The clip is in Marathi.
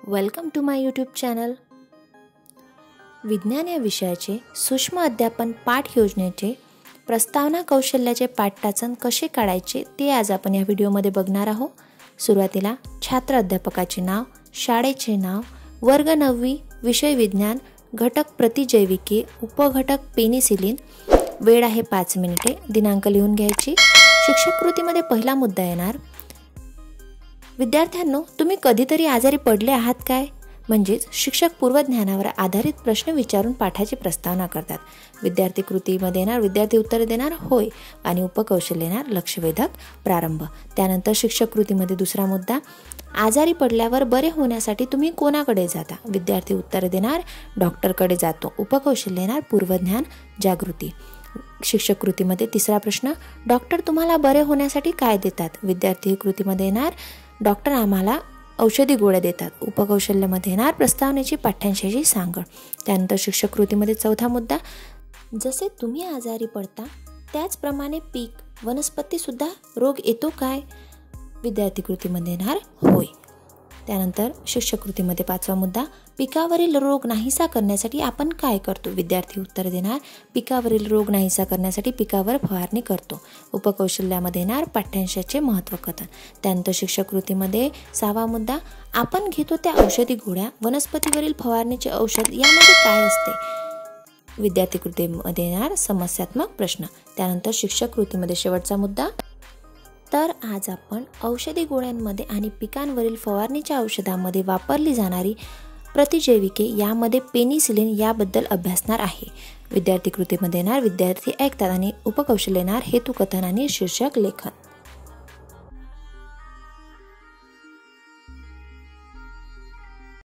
Welcome to my YouTube channel. विज्ञान या विषयाचे सूक्ष्म अध्यापन पाठ योजनेचे प्रस्तावना कौशल्याचे पाठटाचन कसे काढायचे ते आज आपण या व्हिडिओमध्ये बघणार आहोत। सुरुवातीला छात्र अध्यापकाचे नाव, शाळेचे नाव, वर्ग 9वी, विषय विज्ञान, घटक प्रतिजैविके, उपघटक पेनिसिलिन, वेळ आहे 5 मिनिटे, दिनांक लिहून घ्यायची। शिक्षक कृतीमध्ये पहिला मुद्दा येणार, विद्यार्थ्यांनो तुम्ही कधीतरी आजारी पडले आहात काय? म्हणजेच शिक्षक पूर्वज्ञानावर आधारित प्रश्न विचारून पाठाची प्रस्तावना करतात। विद्यार्थी कृतीमध्ये येणार, विद्यार्थी उत्तर देणार होय आणि उपकौशल्य येणार लक्षवेधक प्रारंभ। त्यानंतर शिक्षक कृतीमध्ये दुसरा मुद्दा, आजारी पडल्यावर बरे होण्यासाठी तुम्ही कोणाकडे जाता? विद्यार्थी उत्तर देणार डॉक्टरकडे जातो। उपकौशल्य येणार पूर्वज्ञान जागृती। शिक्षक कृतीमध्ये तिसरा प्रश्न, डॉक्टर तुम्हाला बरे होण्यासाठी काय देतात? विद्यार्थी कृतीमध्ये येणार डॉक्टर आम्हाला औषधी गोळ्या देतात। उपकौशल्यामध्ये येणार प्रस्तावनेची पाठ्यांशाची सांगड। त्यानंतर शिक्षक कृतीमध्ये चौथा मुद्दा, जसे तुम्ही आजारी पडता त्याचप्रमाणे पीक वनस्पती सुद्धा रोग येतो काय? विद्यार्थी कृतीमध्ये येणार होय। त्यानंतर शिक्षक कृतीमध्ये पाचवा मुद्दा, पिकावरील रोग नाहीसा करण्यासाठी आपण काय करतो? विद्यार्थी उत्तर देणार पिकावरील रोग नाहीसा करण्यासाठी पिकावर फवारणी करतो। उपकौशल्यामध्ये येणार पाठ्यांशाचे महत्त्व कथन। त्यानंतर शिक्षक कृतीमध्ये सहावा मुद्दा, आपण घेतो त्या औषधी गोळ्या वनस्पतीवरील फवारणीचे औषध यामध्ये काय असते? विद्यार्थी कृतीमध्ये येणार समस्यात्मक प्रश्न। त्यानंतर शिक्षक कृतीमध्ये शेवटचा मुद्दा, तर आज आपण औषधी गोळ्यांमध्ये आणि पिकांवरील फवारणीच्या औषधांमध्ये वापरली जाणारी प्रतिजैविके यामध्ये पेनिसिलिन याबद्दल अभ्यासणार आहे। विद्यार्थी कृतीमध्ये येणार विद्यार्थी ऐकतात आणि उपकौशल्य येणार हेतुकथन आणि शीर्षक लेखन।